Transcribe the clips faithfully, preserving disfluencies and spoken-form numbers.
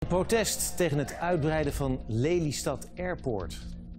Protest tegen het uitbreiden van Lelystad Airport.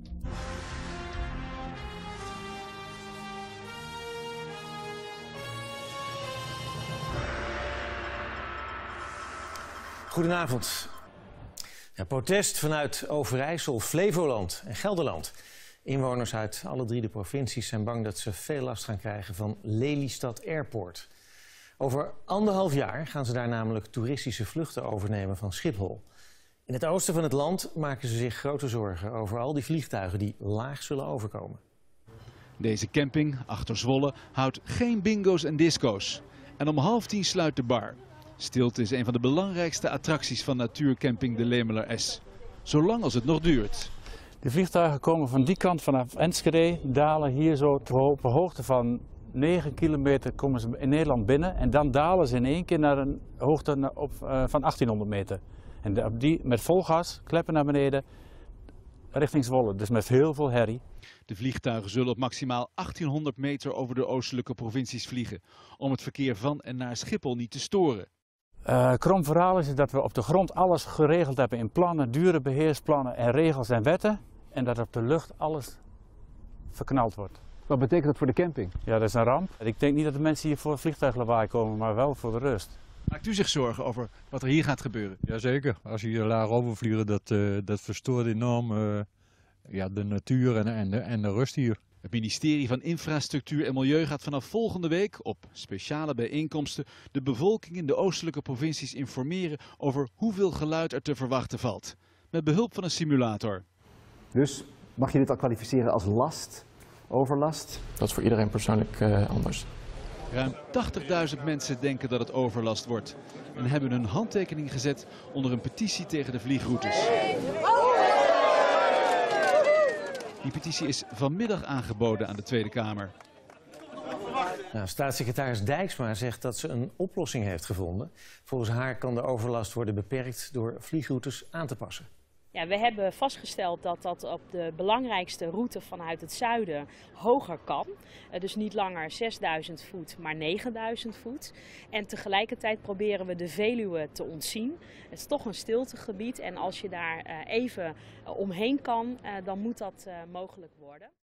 Goedenavond. Ja, protest vanuit Overijssel, Flevoland en Gelderland. Inwoners uit alle drie de provincies zijn bang dat ze veel last gaan krijgen van Lelystad Airport. Over anderhalf jaar gaan ze daar namelijk toeristische vluchten overnemen van Schiphol. In het oosten van het land maken ze zich grote zorgen over al die vliegtuigen die laag zullen overkomen. Deze camping, achter Zwolle, houdt geen bingo's en disco's. En om half tien sluit de bar. Stilte is een van de belangrijkste attracties van natuurcamping de Lemeler S. Zolang als het nog duurt. De vliegtuigen komen van die kant vanaf Enschede, dalen hier zo op een hoogte van negen kilometer komen ze in Nederland binnen. En dan dalen ze in één keer naar een hoogte op, uh, van achttienhonderd meter. En op die, met vol gas, kleppen naar beneden, richting Zwolle. Dus met heel veel herrie. De vliegtuigen zullen op maximaal achttienhonderd meter over de oostelijke provincies vliegen. Om het verkeer van en naar Schiphol niet te storen. Uh, krom verhaal is dat we op de grond alles geregeld hebben in plannen, dure beheersplannen en regels en wetten. En dat op de lucht alles verknald wordt. Wat betekent dat voor de camping? Ja, dat is een ramp. Ik denk niet dat de mensen hier voor vliegtuiglawaai komen, maar wel voor de rust. Maakt u zich zorgen over wat er hier gaat gebeuren? Jazeker, als je hier laag overvliegen, dat, uh, dat verstoort enorm uh, ja, de natuur en, en, de, en de rust hier. Het ministerie van Infrastructuur en Milieu gaat vanaf volgende week op speciale bijeenkomsten de bevolking in de oostelijke provincies informeren over hoeveel geluid er te verwachten valt. Met behulp van een simulator. Dus mag je dit al kwalificeren als last, overlast? Dat is voor iedereen persoonlijk uh, anders. Ruim tachtigduizend mensen denken dat het overlast wordt en hebben hun handtekening gezet onder een petitie tegen de vliegroutes. Die petitie is vanmiddag aangeboden aan de Tweede Kamer. Nou, staatssecretaris Dijksma zegt dat ze een oplossing heeft gevonden. Volgens haar kan de overlast worden beperkt door vliegroutes aan te passen. Ja, we hebben vastgesteld dat dat op de belangrijkste route vanuit het zuiden hoger kan. Dus niet langer zesduizend voet, maar negenduizend voet. En tegelijkertijd proberen we de Veluwe te ontzien. Het is toch een stiltegebied en als je daar even omheen kan, dan moet dat mogelijk worden.